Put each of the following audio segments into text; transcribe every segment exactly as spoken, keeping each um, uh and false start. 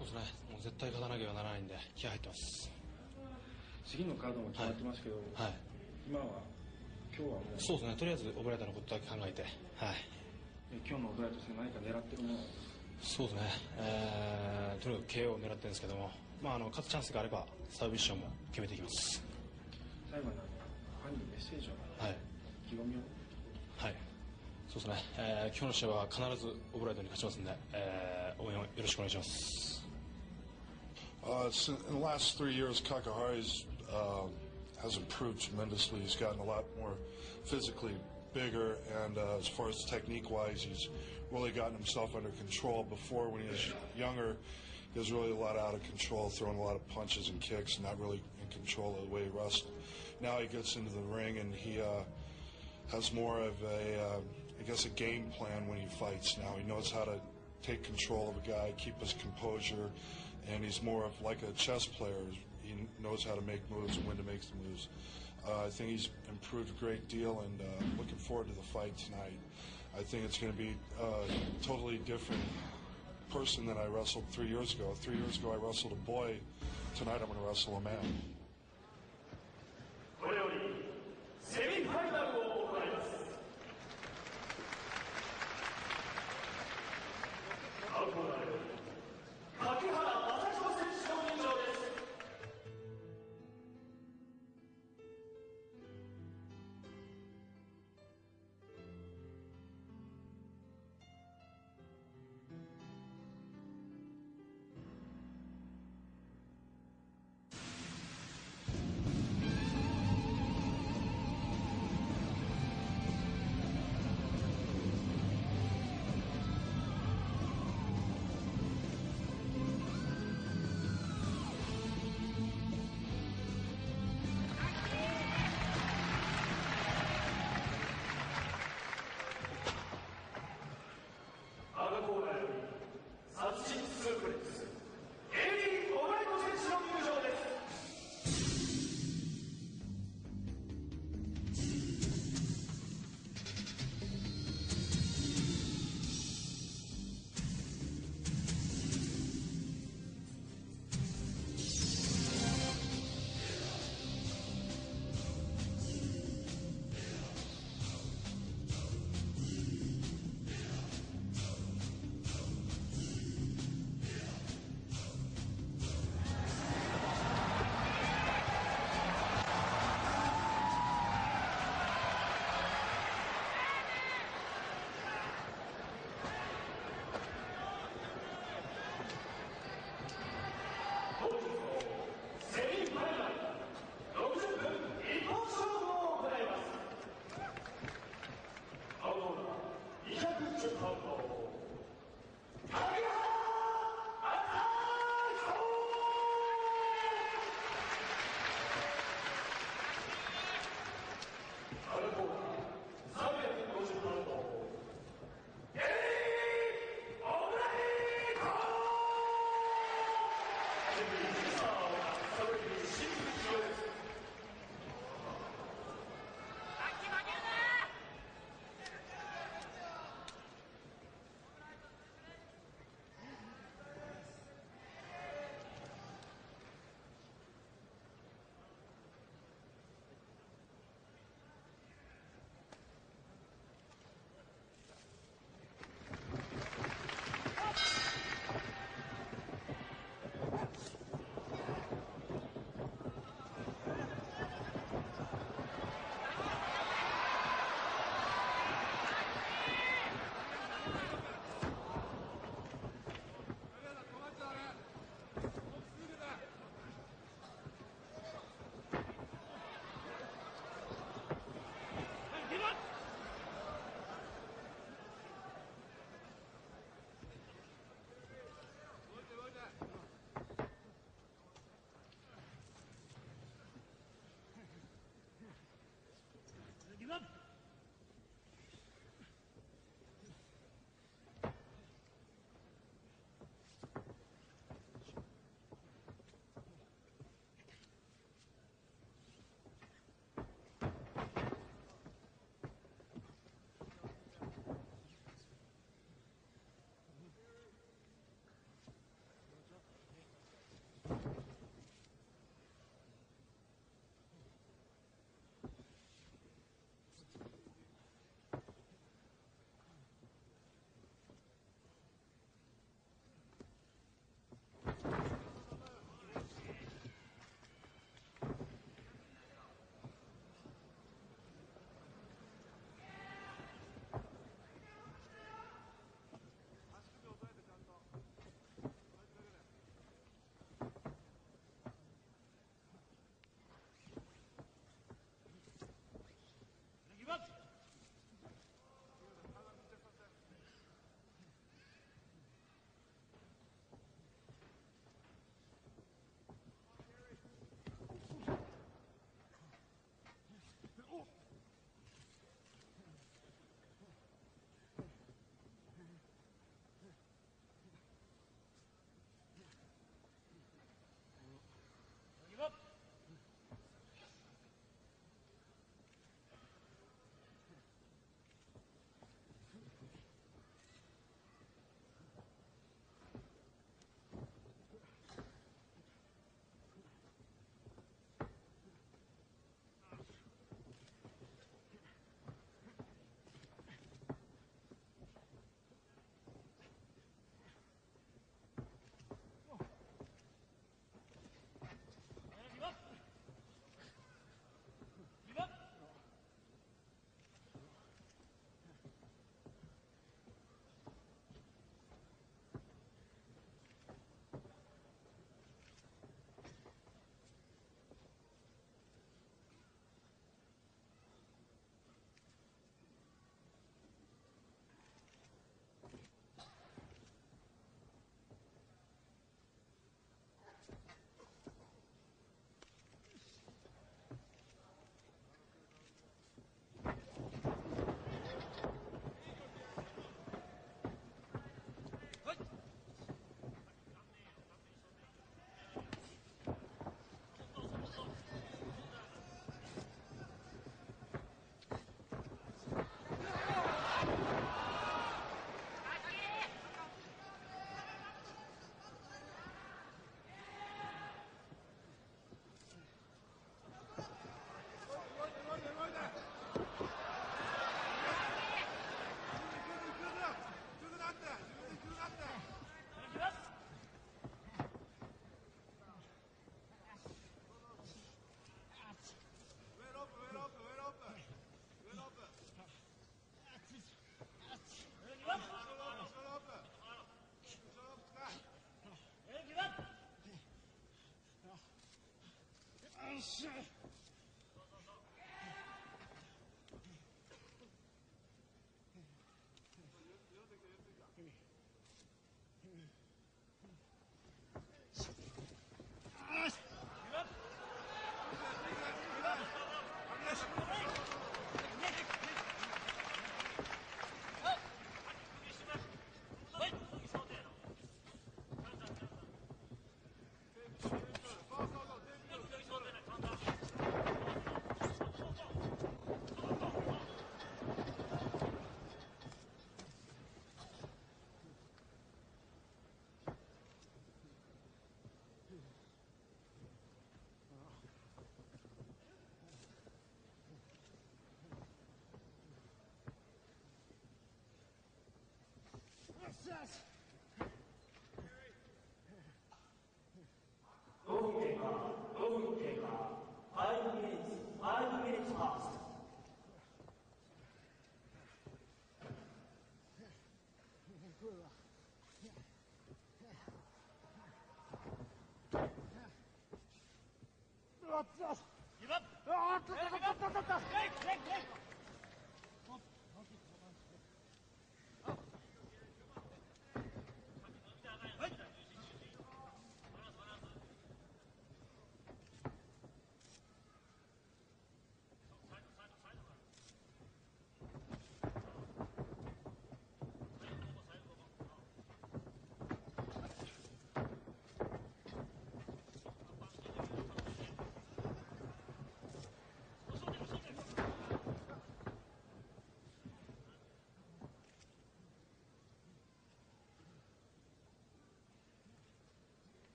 そうですね、もう絶対勝たなければならないんで気合入ってます。 次のカードも決まってますけど、 はい、 今は今日はもうそうですね、とりあえずオブライトのことだけ考えて、はい、 え今日のオブライト戦何か狙ってるものは？ そうですね、えー、とにかく ケーオー を狙ってるんですけども、まあ、あの勝つチャンスがあればサブミッションも決めていきます。 最後にファンにメッセージを、 はい、 意気込みを。 はい、そうですね、えー、今日の試合は必ずオブライトに勝ちますんで、えー、応援をよろしくお願いします。 Uh, in the last three years, Kakahari's uh, has improved tremendously. He's gotten a lot more physically bigger, and uh, as far as technique-wise, he's really gotten himself under control. Before, when he was younger, he was really a lot out of control, throwing a lot of punches and kicks, not really in control of the way he wrestled. Now he gets into the ring, and he uh, has more of a, uh, I guess, a game plan when he fights. Now he knows how to take control of a guy, keep his composure, and he's more of like a chess player. He knows how to make moves and when to make the moves. Uh, I think he's improved a great deal, and uh, looking forward to the fight tonight. I think it's going to be a totally different person than I wrestled three years ago. Three years ago I wrestled a boy. Tonight I'm going to wrestle a man. これよりセミファイナルを行います。青コーナーより竹原正人選手の入場です。赤コーナーより殺人スープレックスエディ・オブライト選手の入場です。 ごふん経過、ごふん経過、five minutes, five minutes past.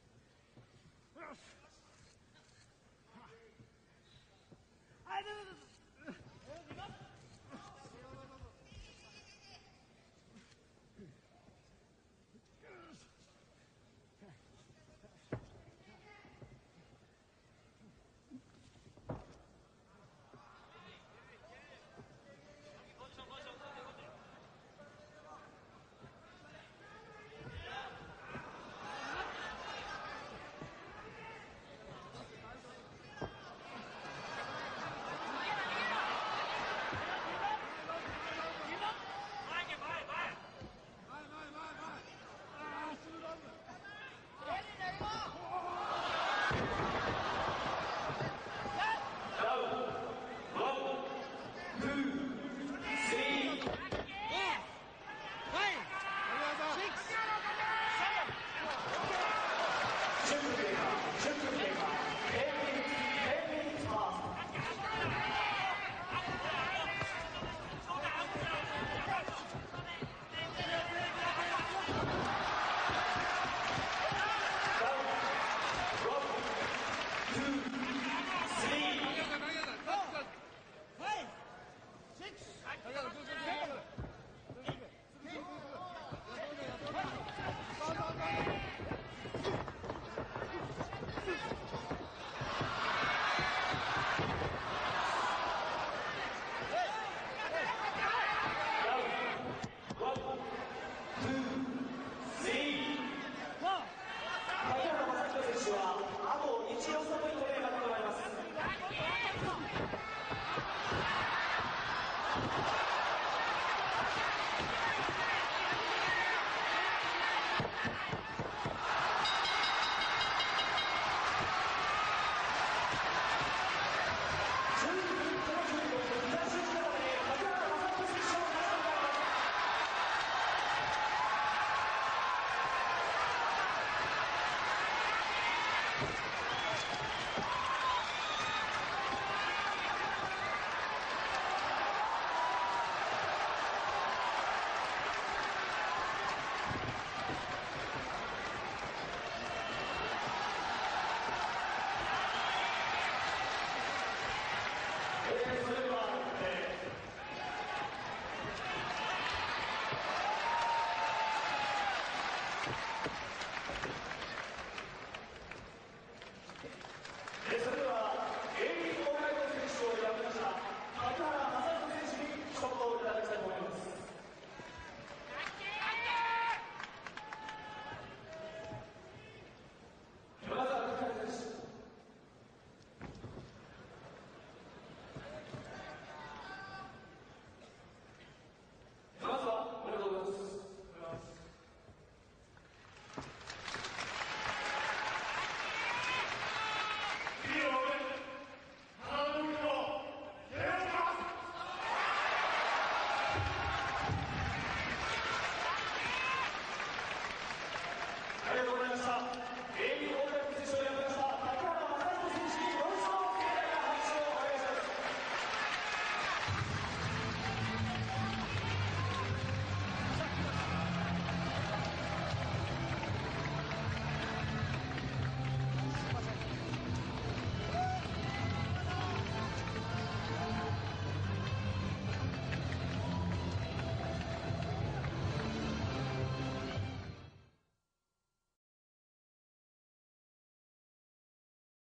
あ、